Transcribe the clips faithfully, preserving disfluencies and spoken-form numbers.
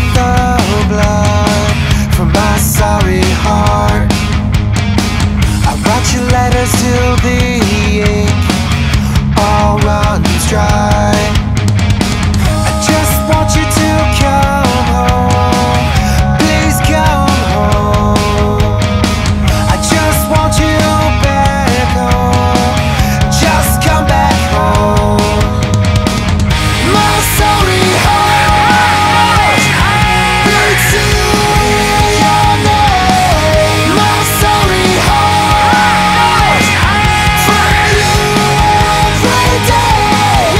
the blood from my sorry heart. I write you letters till the ink all runs dry. I just want you to come home, please come home. I just want you back home, just come back home. My sorry heart beats to your name. My sorry heart for you every day.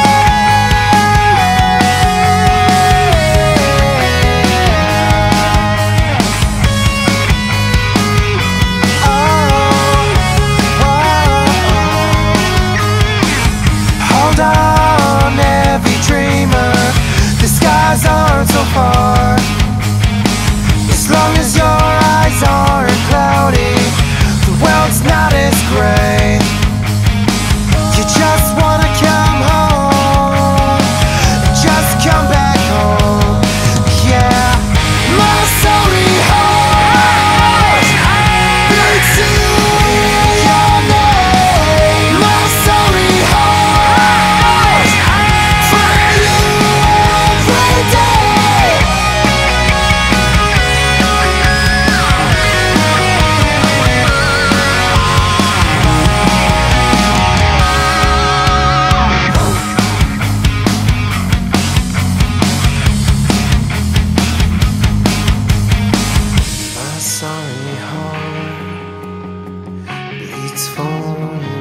Oh, oh, oh. Hold on, every dreamer, the skies aren't so far. As long as your eyes aren't cloudy, the world's not as gray. You just wanna come home, just come back home. Yeah, my sorry heart beats to your name. My sorry heart for you every day. My sorry heart bleeds for you.